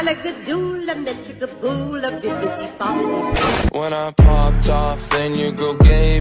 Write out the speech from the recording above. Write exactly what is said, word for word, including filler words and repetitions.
Malagadoola, Metricaboula, bibbidi bop. When I popped off, then your girl gave